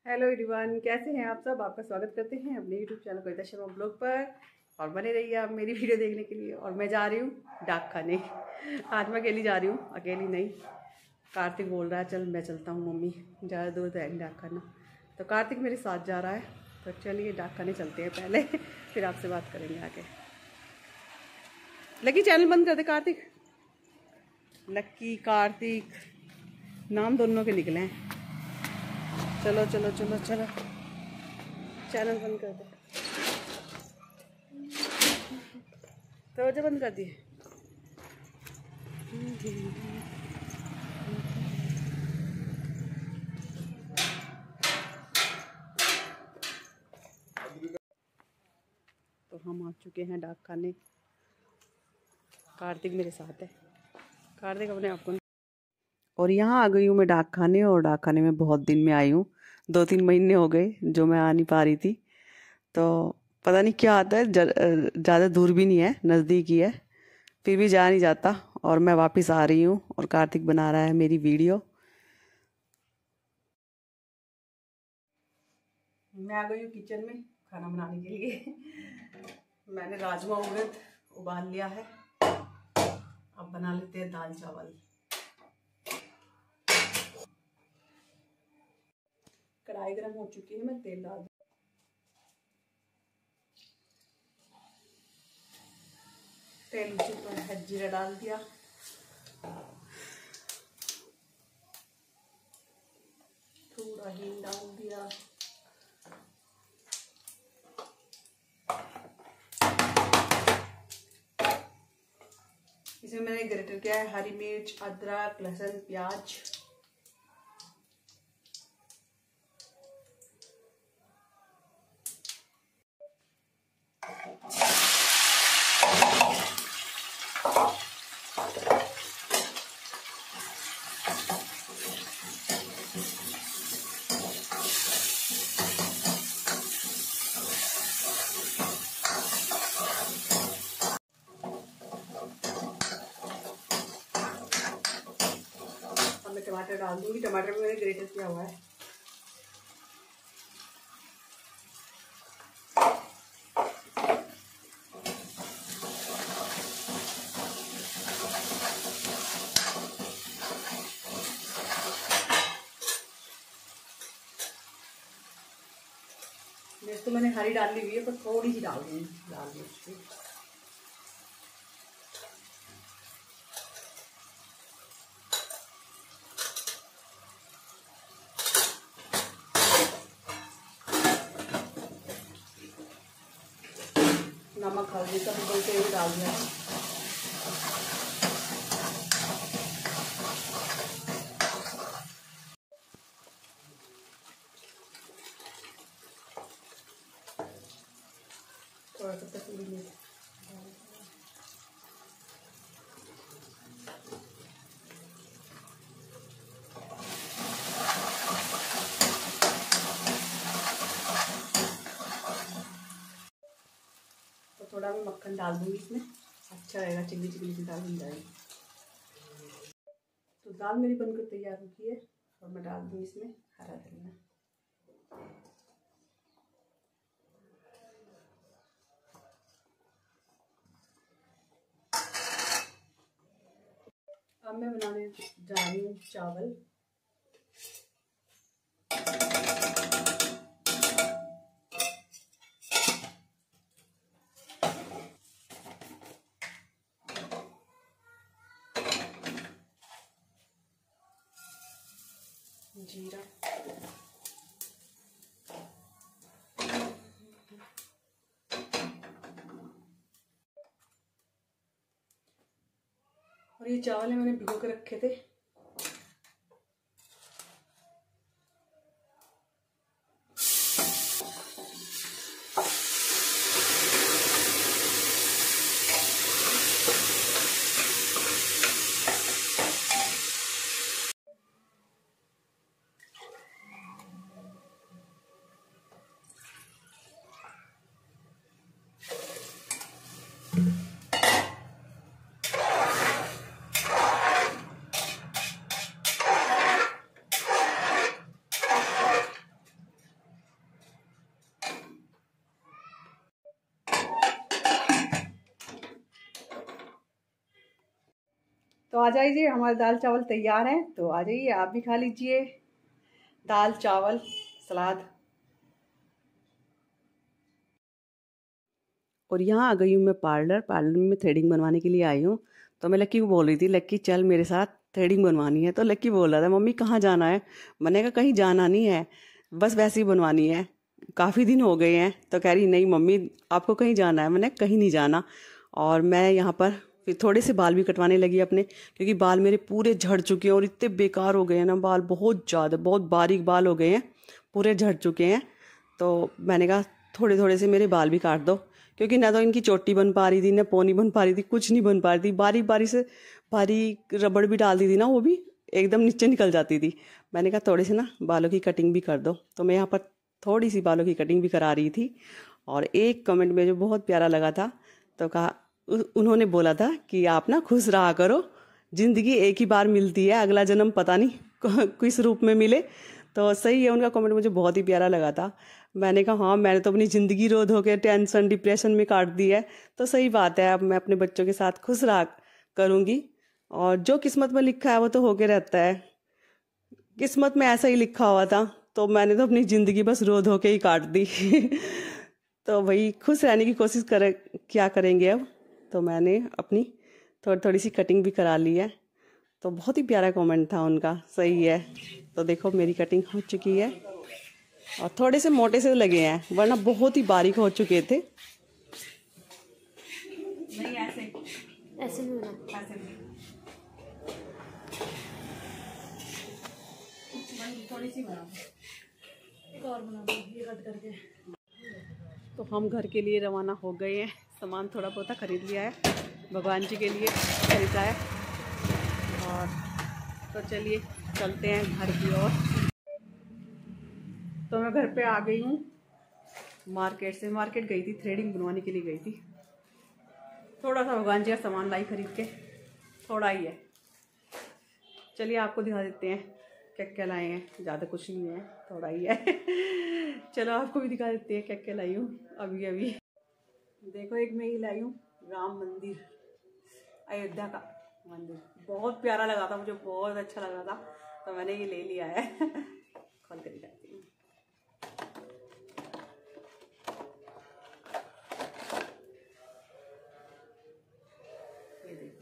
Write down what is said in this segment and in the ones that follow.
Hello everyone, कैसे हैं आप सब। आपका स्वागत करते हैं अपने YouTube channel Kavita Sharma blog पर। और बने रहिए आप मेरी वीडियो देखने के लिए। और मैं जा रही हूँ डाक खाने। आज मैं अकेली जा रही हूँ, अकेली नहीं। कार्तिक बोल रहा है चल मैं चलता हूँ मम्मी, ज़्यादा दूर जाएंगे डाक खाना। तो कार्तिक मेरे साथ जा रहा है, तो चलिए डाक खाने चलते हैं पहले। फिर आपसे बात करेंगे आगे। लकी चैनल बंद कर दे कार्तिक। लक्की कार्तिक नाम दोनों के निकले हैं। चलो चलो चलो चलो, चैनल बंद कर दे। दरवाजा बंद कर दिए। तो हम आ चुके हैं डाक खाने। कार्तिक मेरे साथ है। कार्तिक अपने आप को। और यहाँ आ गई हूँ मैं डाक खाने। और डाक खाने में बहुत दिन में आई हूँ, 2-3 महीने हो गए जो मैं आ नहीं पा रही थी। तो पता नहीं क्या आता है, ज़्यादा दूर भी नहीं है, नज़दीक ही है, फिर भी जा नहीं जाता। और मैं वापस आ रही हूँ और कार्तिक बना रहा है मेरी वीडियो। मैं आ गई हूँ किचन में खाना बनाने के लिए। मैंने राजमा उड़द उबाल लिया है। अब बना लेते हैं दाल चावल। कढ़ाई गर्म हो चुकी है, मैं तेल डाल। तेल ऊपर है, जीरा डाल दिया। थोड़ा हींग डाल दिया। इसमें मैंने ग्रेटर किया है हरी मिर्च, अदरक, लहसुन, प्याज। मैं टमाटर डाल दूंगी। टमाटर में मैंने ग्रेटर किया हुआ है। मिर्च तो मैंने हरी डाली हुई है, पर थोड़ी सी डाल दूंगी लाल मिर्च भी। नमक हल्दी सब बोलते हुए डाल दिया। थोड़ा सा कसूरी मेथी। तो थोड़ा मैं मक्खन डाल दूंगी इसमें, अच्छा रहेगा, चिकनी चिकनी सी दाल बन जाएगी। तो दाल मेरी बनकर तैयार हो गई है। और मैं डाल दूंगी इसमें हरा धनिया। अब मैं बनाने जा रही हूँ चावल। जीरा, और ये चावल मैंने भिगो के रखे थे। तो आ जाइए, हमारे दाल चावल तैयार हैं, तो आ जाइए आप भी खा लीजिए दाल चावल सलाद। और यहाँ आ गई हूँ मैं पार्लर में थ्रेडिंग बनवाने के लिए आई हूँ। तो मैं लक्की को बोल रही थी, लक्की चल मेरे साथ थ्रेडिंग बनवानी है। तो लक्की बोल रहा था मम्मी कहाँ जाना है। मैंने कहा कहीं जाना नहीं है, बस वैसे ही बनवानी है, काफ़ी दिन हो गए हैं। तो कह रही नहीं मम्मी आपको कहीं जाना है। मैंने कहीं नहीं जाना। और मैं यहाँ पर फिर थोड़े से बाल भी कटवाने लगी अपने, क्योंकि बाल मेरे पूरे झड़ चुके हैं और इतने बेकार हो गए हैं ना बाल, बहुत ज़्यादा बहुत बारीक बाल हो गए हैं, पूरे झड़ चुके हैं। तो मैंने कहा थोड़े थोड़े से मेरे बाल भी काट दो, क्योंकि ना तो इनकी चोटी बन पा रही थी ना पोनी बन पा रही थी, कुछ नहीं बन पा रही थी। बारीक बारीक से बारीक रबड़ भी डाल दी थी ना, वो भी एकदम नीचे निकल जाती थी। मैंने कहा थोड़े से ना बालों की कटिंग भी कर दो। तो मैं यहाँ पर थोड़ी सी बालों की कटिंग भी करा रही थी। और एक कमेंट में जो बहुत प्यारा लगा था, तो कहा उन्होंने बोला था कि आप ना खुश रहा करो, ज़िंदगी एक ही बार मिलती है, अगला जन्म पता नहीं किस रूप में मिले। तो सही है, उनका कमेंट मुझे बहुत ही प्यारा लगा था। मैंने कहा हाँ मैंने तो अपनी ज़िंदगी रो धो के टेंशन डिप्रेशन में काट दी है। तो सही बात है, अब मैं अपने बच्चों के साथ खुश रहा करूँगी, और जो किस्मत में लिखा है वो तो होके रहता है। किस्मत में ऐसा ही लिखा हुआ था, तो मैंने तो अपनी ज़िंदगी बस रो धो के ही काट दी तो वही खुश रहने की कोशिश क्या करेंगे अब। तो मैंने अपनी थोड़ी थोड़ी सी कटिंग भी करा ली है। तो बहुत ही प्यारा कमेंट था उनका, सही है। तो देखो मेरी कटिंग हो चुकी है, और थोड़े से मोटे से लगे हैं, वरना बहुत ही बारीक हो चुके थे। नहीं ऐसे ऐसे नहीं होना, ऐसे नहीं। थोड़ी सी बना, एक और बना दो ये कट करके। तो हम घर के लिए रवाना हो गए हैं, सामान थोड़ा बहुत खरीद लिया है, भगवान जी के लिए खरीदा है। और तो चलिए चलते हैं घर की ओर। तो मैं घर पे आ गई हूँ, मार्केट गई थी, थ्रेडिंग बनवाने के लिए गई थी। थोड़ा सा भगवान जी का सामान लाई खरीद के, थोड़ा ही है। चलिए आपको दिखा देते हैं क्या क्या लाए हैं, ज़्यादा कुछ नहीं है, थोड़ा ही है चलो आपको भी दिखा देते हैं क्या क्या लाई हूँ अभी अभी। देखो एक मैं ही लाई हूँ राम मंदिर, अयोध्या का मंदिर, बहुत प्यारा लगा था मुझे, बहुत अच्छा लगा था, तो मैंने ये ले लिया है खोल कर दिखाती हूँ। ये देखो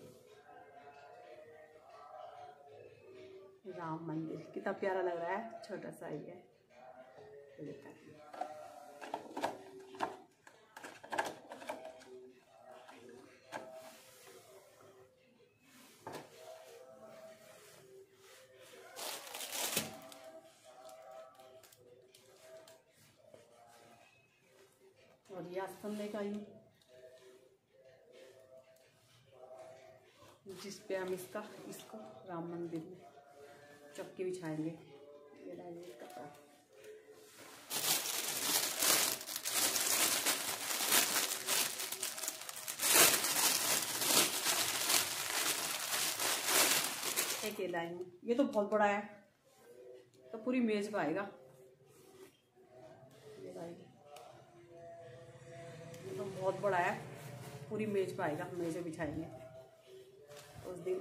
राम मंदिर कितना प्यारा लग रहा है, छोटा सा ही है। और ये आसन लेकर आई हूँ, जिस पे हम इसको राम मंदिर में चक्की बिछाएंगे। ये लाइए कपड़ा, एक ये लाई हूँ, ये तो बहुत बड़ा है, तो पूरी मेज का आएगा। ये तो बहुत बड़ा है, पूरी मेज पर आएगा, मेज़ें बिछाएंगे उस दिन।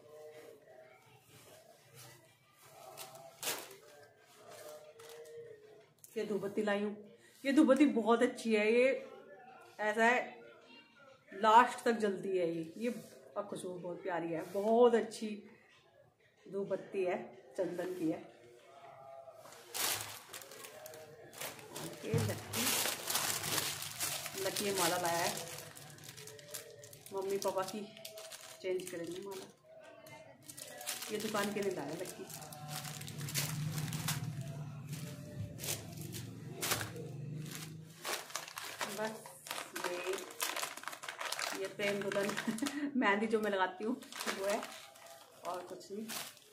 ये धूपबत्ती लाई हूँ, ये धूपबत्ती बहुत अच्छी है, ये ऐसा है लास्ट तक जलती है ये और खुशबू बहुत प्यारी है, बहुत अच्छी धूपबत्ती है, चंदन की है। लकी माला लाया है, मम्मी पापा की चेंज करेंगे माला, ये दुकान के लिए लाया लकी। बस ये प्रेम दुल्हन मेहंदी जो मैं लगाती हूँ वो है, और कुछ नहीं।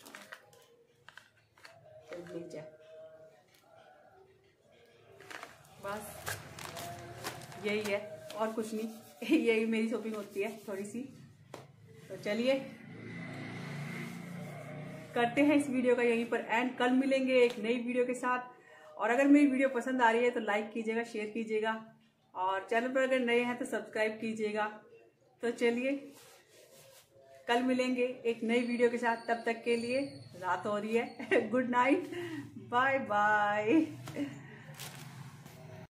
लीजिए बस यही है और कुछ नहीं यही मेरी शॉपिंग होती है थोड़ी सी। तो चलिए करते हैं इस वीडियो का यहीं पर एंड, कल मिलेंगे एक नई वीडियो के साथ। और अगर मेरी वीडियो पसंद आ रही है तो लाइक कीजिएगा, शेयर कीजिएगा, और चैनल पर अगर नए हैं तो सब्सक्राइब कीजिएगा। तो चलिए कल मिलेंगे एक नई वीडियो के साथ। तब तक के लिए रात हो रही है। Good night, bye bye.